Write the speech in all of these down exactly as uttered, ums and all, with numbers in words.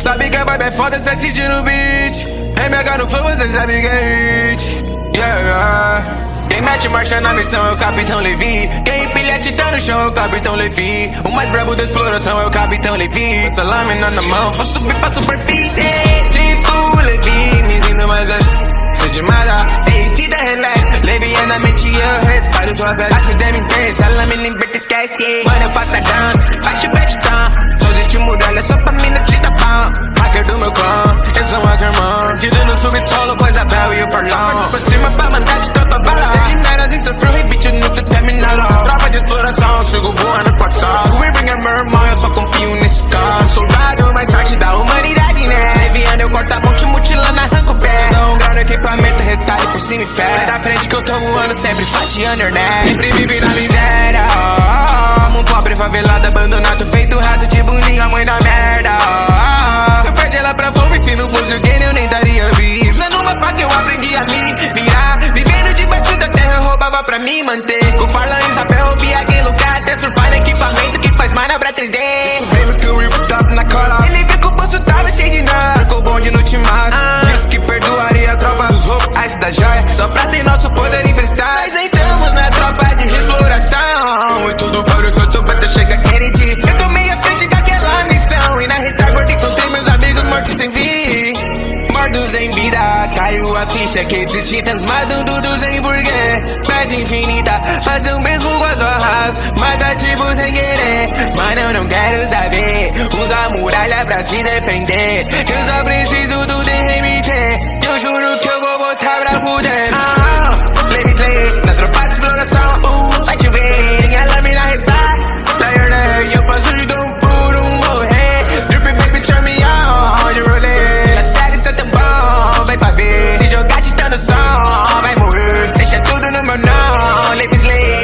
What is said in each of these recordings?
Sabe que a vibe é foda, cê sente no beat. M H no flow, você sabe que é hit. Yeah, yeah. Quem mete marcha na missão é o Capitão Levi. Quem empilha tá no chão é o Capitão Levi. O mais brabo da exploração é o Capitão Levi. Essa lâmina na mão, vou subir pra superfície. Tipo Levi, me sinto mais leve. Sou de mala, ei, te dá relax. Levianamente eu reparo sua pele. A cidade intensa, ela me liberta, esquece. Mano, eu faço a dano, baixo o backdown. Só existe muralha só pra mina te dar pão. Hacker do meu clã, eu sou um hacker, mano. Tiro no subsolo com a Isabel e o Farlão. Por cima pra mandar de tanta bala. Legendárias e sofreu repeat no teu terminal. Tropa de exploração, sigo voando com a sal. We bring a meu irmão, eu só confio nesse cara. Soldado mais forte da humanidade, né? Leviano, eu corto a mão, te mutilando, arranco o pé. Dou um grau no equipamento, retalho por cima e fé. Da frente que eu tô voando, sempre fatiando, né? Sempre vive na miséria. Oh, um pobre favelado, abandonado, feito rato de bundinha, mãe da merda. Oh, eu perdi ela pra fome, se não fosse o game eu nem daria vida. Numa faca eu aprendi a me virar. Vivendo debaixo da terra eu roubava pra me manter. Com Farlão e Isabel eu vi aquele lugar. Até surfar no equipamento que faz mana pra três D. Descobrindo que o Rico tava na cola. Ele viu que o bolso tava cheio de nada. Ficou o bonde no timado. ah. Disse que perdoaria a tropa dos roubos, a da joia. Só pra ter nosso poder investar. Nós entramos na tropa de exploração. E tudo para o seu topo até chegar aquele dia. Eu tomei a frente daquela missão. E na retaguarda encontrei meus amigos mortos sem vir. Mortos em vida, caiu a ficha que existe transmado dudos em burguês. Pede infinita, faz o mesmo com as barras. Mata tipo sem querer, mas eu não quero saber. Usa a muralha pra se defender. Eu só preciso do D M T. Eu juro que eu vou botar pra fuder. Ah, Levi Slay, na tropa de exploração. Uh, vai chover, minha lâmina retar. Liar, liar, eu faço de um por um morrer. Dripping baby, turn me on, de rolê. Na série cê tá bom, vai pra ver. Se jogar te dando som, vai morrer. Deixa tudo no meu nome, Levi Slay.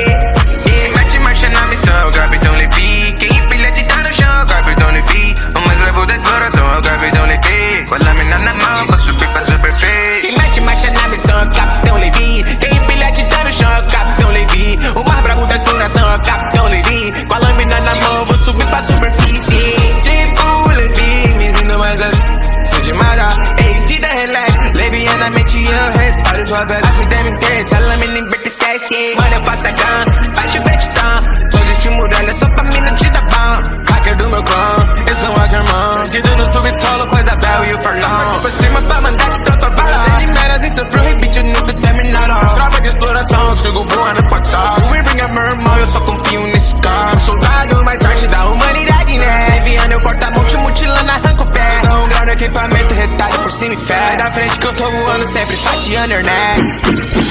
E mete marcha na missão, Capitão Levi. Quem empilha te dá no chão, Capitão Levi. O mais bravo da exploração é o Capitão Levi. Com a lâmina na mão, pra subir pra superfície. E mete marcha na missão, Capitão Levi. Quem empilha te dá no chão, Capitão Levi. O mais bravo da exploração é o Capitão Levi. Com a lâmina na mão, vou subir pra superfície. Tipo Levi, me sinto mais leve. Sou de mala, ei, te dá relax. Levianamente eu reparo sua pele. A cidade intensa, ela me liberta, esquece. Mano, eu faço a gun, baixo o backdown. Só existe muralha só pra mina te dar pão. Hacker do meu clã, eu sou um hacker, mano. Tiro no subsolo com a Isabel e o Farlão. Por cima pra mandar de tanta bala. Legendárias e sofreu repeat no teu terminal. Tropa de exploração, eu sigo voando com a sal. We bring a meu irmão, eu só confio nesse cara. Soldado mais forte da humanidade, né? Leviano, eu corto a mão, te mutilando, arranco o pé. Dou um grau no equipamento, retalho por cima e fé. Da frente que eu tô voando, sempre fatiando, né?